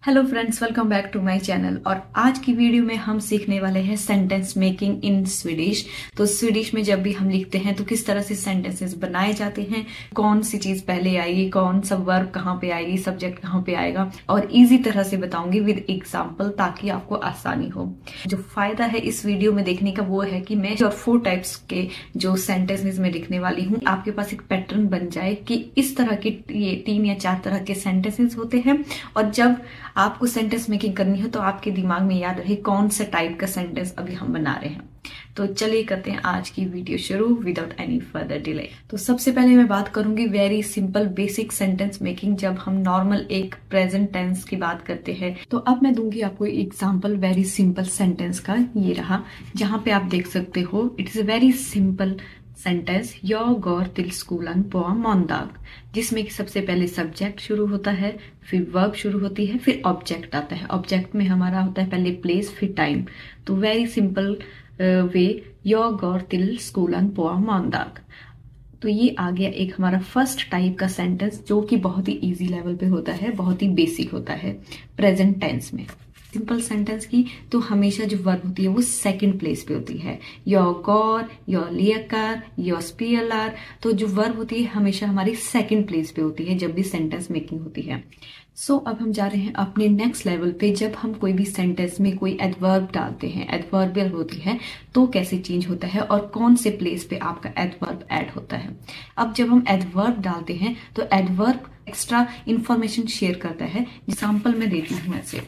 Hello friends, welcome back to my channel. और आज की वीडियो में हम सीखने वाले हैं सेंटेंस मेकिंग इन स्वीडिश। तो स्वीडिश में जब भी हम लिखते हैं तो किस तरह से सेंटेंसेस बनाए जाते हैं, कौन सी चीज पहले आएगी, कौन सा वर्ब कहाँ पे आएगी, सब्जेक्ट कहाँ पे आएगा, और इजी तरह से बताऊंगी विद एग्जाम्पल ताकि आपको आसानी हो। जो फायदा है इस वीडियो में देखने का वो है कि मैं और 4 टाइप्स के जो सेंटेंसेस में लिखने वाली हूँ, आपके पास एक पैटर्न बन जाए कि इस तरह के ये 3 या 4 तरह के सेंटेंसेस होते हैं। और जब आपको सेंटेंस मेकिंग करनी हो तो आपके दिमाग में याद रहे कौन सा टाइप का सेंटेंस अभी हम बना रहे हैं। तो चलिए करते हैं आज की वीडियो शुरू विदाउट एनी फर्दर डिले। तो सबसे पहले मैं बात करूंगी very simple basic sentence making, जब हम नॉर्मल एक प्रेजेंट टेंस की बात करते हैं। तो अब मैं दूंगी आपको एग्जांपल वेरी सिंपल सेंटेंस का। ये रहा, जहां पे आप देख सकते हो it is a very simple sentence, jag går till skolan på måndag, जिसमें कि सबसे पहले सब्जेक्ट शुरू होता है, फिर वर्ब शुरू होती है, फिर ऑब्जेक्ट आता है। ऑब्जेक्ट में हमारा होता है पहले प्लेस फिर टाइम। तो very simple way, jag går till skolan på måndag। तो ये आ गया एक हमारा फर्स्ट टाइप का सेंटेंस, जो कि बहुत ही इजी लेवल पे होता है, बहुत ही बेसिक होता है प्रेजेंट टेंस में। सिंपल सेंटेंस की तो हमेशा जो वर्ब होती है वो सेकंड प्लेस पे होती है। jag går, jag leker, jag spelar। तो जो वर्ब होती है हमेशा हमारी सेकंड प्लेस पे होती है जब भी सेंटेंस मेकिंग होती है। सो अब हम जा रहे हैं अपने नेक्स्ट लेवल पे। जब हम कोई भी सेंटेंस में कोई एडवर्ब डालते हैं, एडवर्बियल होती है, तो कैसे चेंज होता है और कौन से प्लेस पे आपका एडवर्ब ऐड होता है। अब जब हम एडवर्ब डालते हैं तो एडवर्ब एक्स्ट्रा इंफॉर्मेशन शेयर करता है। एग्जाम्पल मैं देती हूँ ऐसे,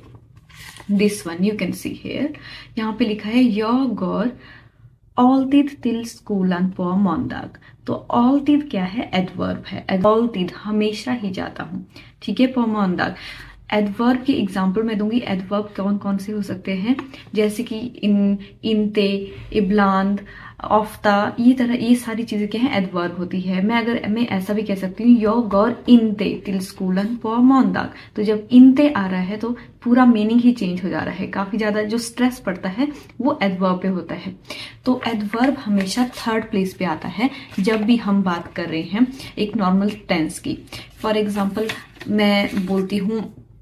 this one you can see here, यहाँ पे लिखा है jag går alltid till skolan på måndag। तो alltid क्या है, एडवर्ब है। alltid हमेशा ही जाता हूँ, ठीक है, på måndag। एडवर्ब की एग्जाम्पल मैं दूंगी। एडवर्ब कौन कौन से हो सकते हैं, जैसे कि इन, इनते, इब्लांद, ऑफ्ता, ये सारी चीजें क्या है, एडवर्ब होती है। मैं ऐसा भी कह सकती हूँ jag går inte till skolan på måndag। तो जब इनते आ रहा है तो पूरा मीनिंग ही चेंज हो जा रहा है। काफी ज्यादा जो स्ट्रेस पड़ता है वो एडवर्ब पे होता है। तो एडवर्ब हमेशा थर्ड प्लेस पे आता है जब भी हम बात कर रहे हैं एक नॉर्मल टेंस की। फॉर एग्जाम्पल मैं बोलती हूँ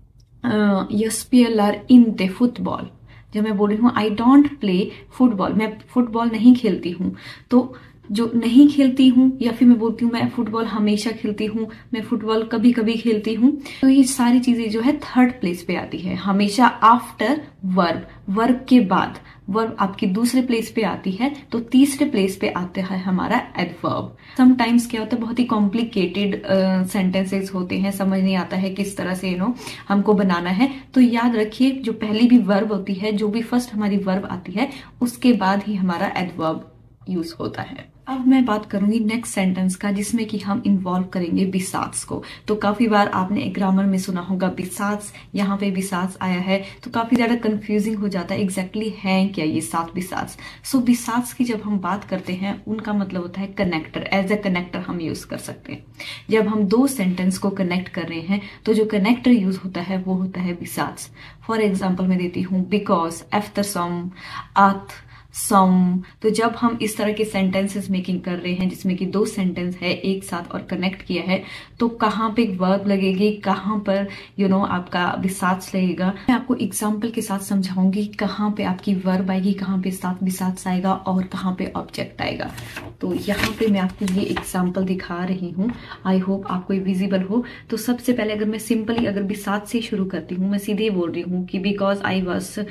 jag spelar inte fotboll। जब मैं बोल रही हूँ आई डोंट प्ले फुटबॉल, मैं फुटबॉल नहीं खेलती हूँ, तो जो नहीं खेलती हूँ, या फिर मैं बोलती हूँ मैं फुटबॉल हमेशा खेलती हूँ, मैं फुटबॉल कभी कभी खेलती हूँ, तो ये सारी चीजें जो है थर्ड प्लेस पे आती है हमेशा आफ्टर वर्ब। वर्ब के बाद वर्ब आपकी दूसरे प्लेस पे आती है, तो तीसरे प्लेस पे आता है हमारा एडवर्ब। समटाइम्स क्या होता है, बहुत ही कॉम्प्लिकेटेड सेंटेंसेस होते हैं, समझ नहीं आता है किस तरह से हमको बनाना है। तो याद रखिए जो पहली भी वर्ब होती है, जो भी फर्स्ट हमारी वर्ब आती है, उसके बाद ही हमारा एडवर्ब यूज होता है। अब मैं बात करूंगी नेक्स्ट सेंटेंस का, जिसमें कि हम इन्वॉल्व करेंगे बिसात्स को। तो काफी बार आपने ग्रामर में सुना होगा बिसात्स, यहाँ पे बिसात्स आया है, तो काफी ज्यादा कंफ्यूजिंग हो जाता है एग्जैक्टली है क्या ये 7 बिसात्स। सो बिसात्स की जब हम बात करते हैं उनका मतलब होता है कनेक्टर। एज ए कनेक्टर हम यूज कर सकते हैं। जब हम 2 सेंटेंस को कनेक्ट कर रहे हैं तो जो कनेक्टर यूज होता है वो होता है बिसात्स। फॉर एग्जाम्पल मैं देती हूँ बिकॉज, आफ्टर सम, at, सम। तो जब हम इस तरह के सेंटेंसेस मेकिंग कर रहे हैं जिसमें कि 2 सेंटेंस है एक साथ और कनेक्ट किया है, तो कहाँ पे वर्ब लगेगी, कहाँ पर आपका बिसात्स लगेगा, मैं आपको एग्जांपल के साथ समझाऊंगी कहाँ पे आपकी वर्ब आएगी, कहाँ पे साथ बिसात्स आएगा और कहाँ पे ऑब्जेक्ट आएगा। तो यहाँ पे मैं आपको ये एग्जाम्पल दिखा रही हूँ, आई होप आपको विजिबल हो। तो सबसे पहले अगर मैं सिंपली अगर बिसात से शुरू करती हूँ, मैं सीधे बोल रही हूँ कि because I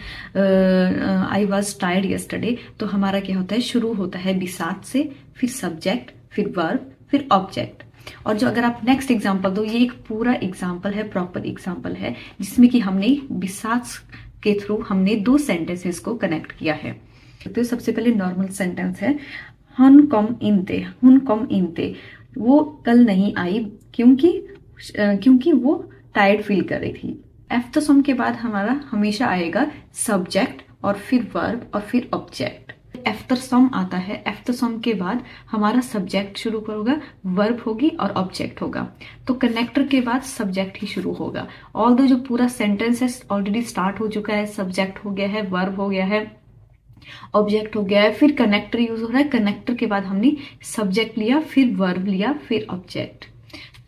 was tired yesterday, तो हमारा क्या होता है, शुरू होता है बिसात से, फिर सब्जेक्ट, फिर वर्ब, फिर ऑब्जेक्ट। और जो अगर आप नेक्स्ट एग्जांपल दो, ये एक पूरा एग्जांपल है, प्रॉपर एग्जांपल है, जिसमें कि हमने बिसात के थ्रू हमने 2 सेंटेंसेस को कनेक्ट किया है। तो सबसे पहले नॉर्मल सेंटेंस है हन कम इंते। वो कल नहीं आई क्योंकि वो टायर्ड फील कर रही थी। आफ्टर सम के बाद हमारा हमेशा आएगा सब्जेक्ट और फिर वर्ब और फिर ऑब्जेक्ट। आफ्टर सम आता है, आफ्टर सम के बाद हमारा सब्जेक्ट शुरू होगा, वर्ब होगी और ऑब्जेक्ट होगा। तो कनेक्टर के बाद सब्जेक्ट ही शुरू होगा। ऑल्दो जो पूरा सेंटेंस है ऑलरेडी स्टार्ट हो चुका है, सब्जेक्ट हो गया है, वर्ब हो गया है, ऑब्जेक्ट हो गया है, फिर कनेक्टर यूज हो रहा है। कनेक्टर के बाद हमने सब्जेक्ट लिया, फिर वर्ब लिया, फिर ऑब्जेक्ट।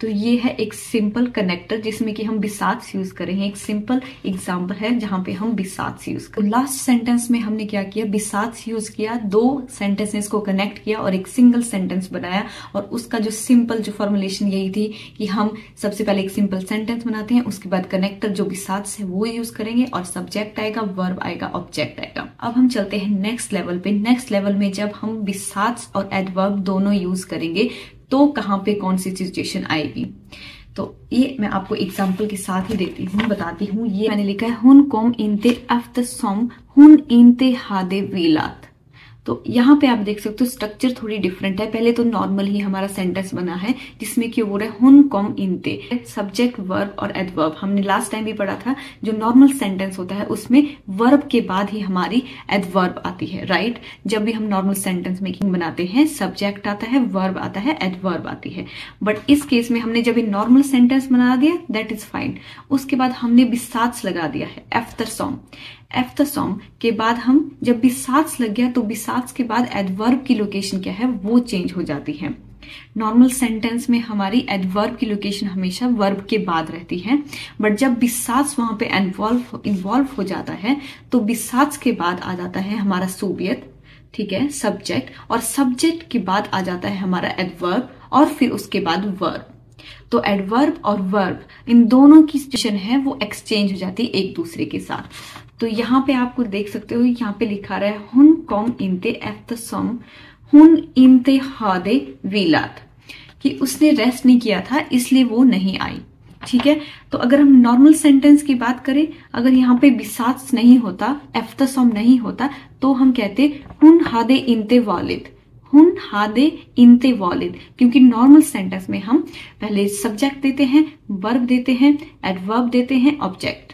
तो ये है एक सिंपल कनेक्टर जिसमें कि हम बिसात्स यूज कर रहे हैं। एक सिंपल एग्जांपल है जहां पे हम बिसात्स यूज कर। लास्ट सेंटेंस में हमने क्या किया, बिसात्स यूज किया, दो सेंटेंसेस को कनेक्ट किया और एक सिंगल सेंटेंस बनाया। और उसका जो सिंपल जो फॉर्मुलेशन यही थी कि हम सबसे पहले एक सिंपल सेंटेंस बनाते हैं, उसके बाद कनेक्टर जो बिसात्स है वो यूज करेंगे और सब्जेक्ट आएगा, वर्ब आएगा, ऑब्जेक्ट आएगा। अब हम चलते हैं नेक्स्ट लेवल पे। नेक्स्ट लेवल में जब हम बिसात्स और एडवर्ब दोनों यूज करेंगे तो कहां पे कौन सी सिचुएशन आएगी। तो ये मैं आपको एग्जांपल के साथ ही देती हूँ, बताती हूँ। ये मैंने लिखा है हुन कॉम इनते एफ्तसॉम हुन इनते हादे वीलात। तो यहाँ पे आप देख सकते हो स्ट्रक्चर थोड़ी डिफरेंट है। पहले तो नॉर्मल ही हमारा सेंटेंस बना है जिसमें कि वो है हुन कॉम इनते, सब्जेक्ट वर्ब और एडवर्ब। हमने लास्ट टाइम भी पढ़ा था जो नॉर्मल सेंटेंस होता है उसमें वर्ब के बाद ही हमारी एडवर्ब आती है, राइट। जब भी हम नॉर्मल सेंटेंस मेकिंग बनाते हैं सब्जेक्ट आता है, वर्ब आता है, एडवर्ब आती है। बट इस केस में हमने जब नॉर्मल सेंटेंस बना दिया दैट इज फाइन। उसके बाद हमने बिसात्स लगा दिया है एफ्तसॉम। एफ्तसॉम के बाद हम जब बिसात्स लग गया तो बिसात्स के बाद एडवर्ब की लोकेशन क्या है वो चेंज हो जाती है। नॉर्मल सेंटेंस में हमारी एडवर्ब की लोकेशन हमेशा वर्ब के बाद रहती है, बट जब बिसात्स वहां पे इन्वॉल्व हो जाता है तो बिसात्स के बाद आ जाता है हमारा सूबियत, ठीक है, सब्जेक्ट, और सब्जेक्ट के बाद आ जाता है हमारा एडवर्ब और फिर उसके बाद वर्ब। तो एडवर्ब और वर्ब इन दोनों की सिचुएशन है वो एक्सचेंज हो जाती है एक दूसरे के साथ। तो यहाँ पे आपको देख सकते हो, यहाँ पे लिखा रहा है हुन कॉम इनते एफ्तसॉम हुन इनते हादे वीलात, कि उसने रेस्ट नहीं किया था इसलिए वो नहीं आई, ठीक है। तो अगर हम नॉर्मल सेंटेंस की बात करें, अगर यहाँ पे बिसात्स नहीं होता, एफ्तसॉम नहीं होता, तो हम कहते हुन हादे इनते वालिद, हुन हादे इनते वालिद, क्योंकि नॉर्मल सेंटेंस में हम पहले सब्जेक्ट देते हैं, वर्ब देते हैं, एडवर्ब देते हैं, ऑब्जेक्ट।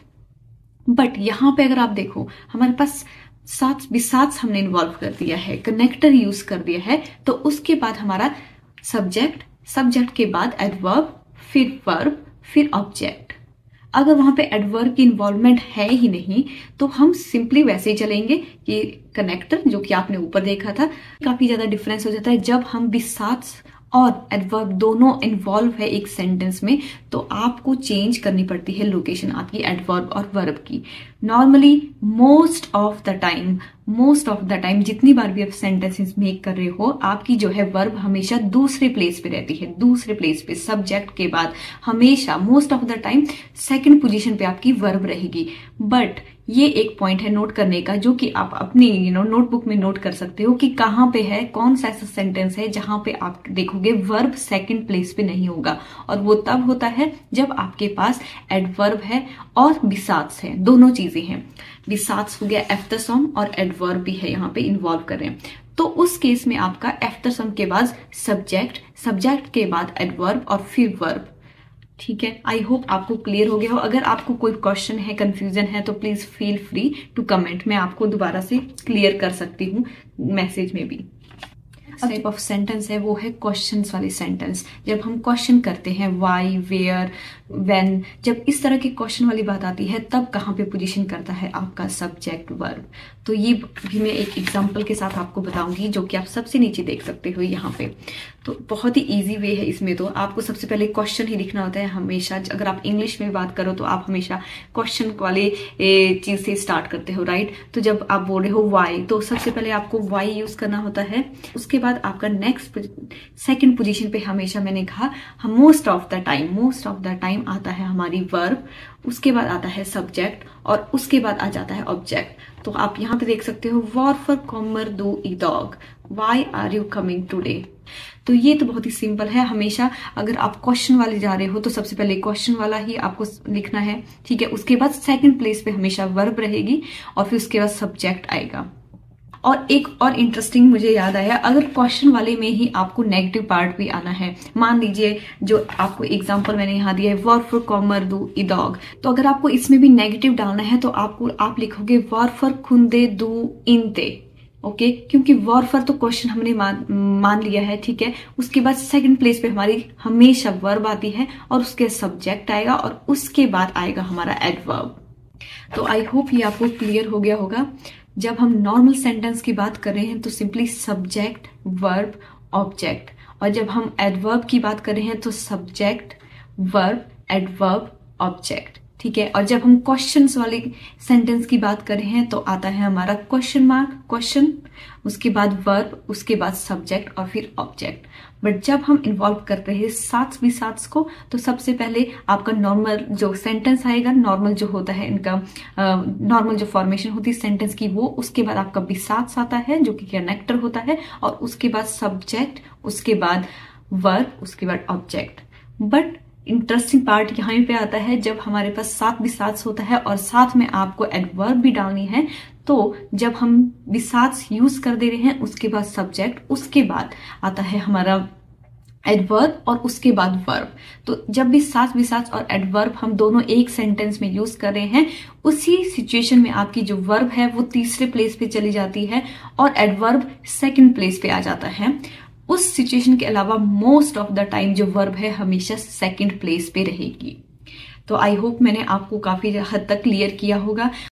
बट यहां पे अगर आप देखो हमारे पास बिसात्स हमने इन्वॉल्व कर दिया है, कनेक्टर यूज कर दिया है, तो उसके बाद हमारा सब्जेक्ट, सब्जेक्ट के बाद एडवर्ब, फिर वर्ब, फिर ऑब्जेक्ट। अगर वहां पे एडवर्ब की इन्वॉल्वमेंट है ही नहीं तो हम सिंपली वैसे ही चलेंगे कि कनेक्टर जो कि आपने ऊपर देखा था। काफी ज्यादा डिफरेंस हो जाता है जब हम बिसात्स और एडवर्ब दोनों इन्वॉल्व है एक सेंटेंस में, तो आपको चेंज करनी पड़ती है लोकेशन आपकी एडवर्ब और वर्ब की। Normally most of the time जितनी बार भी आप सेंटेंसेस मेक कर रहे हो, आपकी जो है वर्ब हमेशा दूसरे प्लेस पे रहती है, दूसरे प्लेस पे सब्जेक्ट के बाद हमेशा most of the time second position पे आपकी वर्ब रहेगी। बट ये एक पॉइंट है नोट करने का जो कि आप अपनी नोटबुक में नोट कर सकते हो कि कहां पे है, कौन सा ऐसा सेंटेंस है जहां पे आप देखोगे वर्ब सेकंड प्लेस पे नहीं होगा। और वो तब होता है जब आपके पास एडवर्ब है और बिसात्स है, दोनों चीजें हैं। बिसात्स हो गया एफ्तसॉम और एडवर्ब भी है यहाँ पे इन्वॉल्व कर रहे हैं, तो उस केस में आपका एफ्तसॉम के बाद सब्जेक्ट, सब्जेक्ट के बाद एडवर्ब और फिर वर्ब, ठीक है। आई होप आपको क्लियर हो गया हो। अगर आपको कोई क्वेश्चन है, कंफ्यूजन है, तो please feel free to comment, मैं आपको दोबारा से क्लियर कर सकती हूँ मैसेज में भी। टाइप ऑफ सेंटेंस है वो है क्वेश्चंस वाली सेंटेंस। जब हम क्वेश्चन करते हैं व्हाई, वेयर, व्हेन, जब इस तरह के क्वेश्चन वाली बात आती है तब कहाँ पे पोजीशन करता है आपका सब्जेक्ट, वर्ब। तो ये भी मैं एक एग्जांपल के साथ आपको बताऊंगी जो कि आप सबसे नीचे देख सकते हो यहाँ पे। तो बहुत ही इजी वे है इसमें, तो आपको सबसे पहले क्वेश्चन ही लिखना होता है हमेशा। अगर आप इंग्लिश में बात करो तो आप हमेशा क्वेश्चन वाले चीज से स्टार्ट करते हो, राइट। तो जब आप बोल रहे हो वाई, तो सबसे पहले आपको वाई यूज करना होता है। उसके बाद आपका नेक्स्ट सेकंड पोजीशन पे हमेशा मैंने कहा मोस्ट ऑफ द टाइम आता है हमारी वर्ब, उसके बाद आता है सब्जेक्ट और उसके बाद आ जाता है ऑब्जेक्ट। तो आप यहाँ पे देख सकते हो वारफर कॉमर दो इडॉग, why are you coming today. तो ये तो बहुत ही सिंपल है। हमेशा अगर आप क्वेश्चन वाले जा रहे हो तो सबसे पहले क्वेश्चन वाला ही आपको लिखना है, ठीक है। उसके बाद सेकंड प्लेस पे हमेशा वर्ब रहेगी और फिर उसके बाद सब्जेक्ट आएगा। और एक और इंटरेस्टिंग मुझे याद आया, अगर क्वेश्चन वाले में ही आपको नेगेटिव पार्ट भी आना है, मान लीजिए जो आपको एग्जांपल मैंने यहाँ दिया है वर्फर कॉमर दू इडॉग, तो अगर आपको इसमें भी नेगेटिव डालना है तो आप लिखोगे वर्फर खुंदे दू इनते, ओके। क्योंकि वर्फर तो क्वेश्चन हमने मान लिया है, ठीक है। उसके बाद सेकंड प्लेस पे हमारी हमेशा वर्ब आती है और उसके सब्जेक्ट आएगा और उसके बाद आएगा हमारा एडवर्ब। तो आई होप ये आपको क्लियर हो गया होगा। जब हम नॉर्मल सेंटेंस की बात कर रहे हैं तो सिंपली सब्जेक्ट, वर्ब, ऑब्जेक्ट, और जब हम एडवर्ब की बात कर रहे हैं तो सब्जेक्ट, वर्ब, एडवर्ब, ऑब्जेक्ट। ठीक है, और जब हम क्वेश्चंस वाले सेंटेंस की बात करें हैं तो आता है हमारा क्वेश्चन मार्क, क्वेश्चन, उसके बाद वर्ब, उसके बाद सब्जेक्ट और फिर ऑब्जेक्ट। बट जब हम इन्वॉल्व करते हैं साथ भी साथ को, तो सबसे पहले आपका नॉर्मल जो सेंटेंस आएगा, नॉर्मल जो होता है इनका नॉर्मल जो फॉर्मेशन होती है सेंटेंस की वो, उसके बाद आपका भी साथ आता है जो कि कनेक्टर होता है, और उसके बाद सब्जेक्ट, उसके बाद वर्ब, उसके बाद ऑब्जेक्ट। बट इंटरेस्टिंग पार्ट यहाँ पे आता है जब हमारे पास साथ भी साथ होता है और साथ में आपको एडवर्ब भी डालनी है, तो जब हम भी साथ यूज कर दे रहे हैं उसके बाद सब्जेक्ट, उसके बाद आता है हमारा एडवर्ब और उसके बाद वर्ब। तो जब भी साथ और एडवर्ब हम दोनों एक सेंटेंस में यूज कर रहे हैं, उसी सिचुएशन में आपकी जो वर्ब है वो तीसरे प्लेस पे चली जाती है और एडवर्ब सेकंड प्लेस पे आ जाता है। उस सिचुएशन के अलावा मोस्ट ऑफ द टाइम जो वर्ब है हमेशा सेकंड प्लेस पे रहेगी। तो आई होप मैंने आपको काफी हद तक क्लियर किया होगा।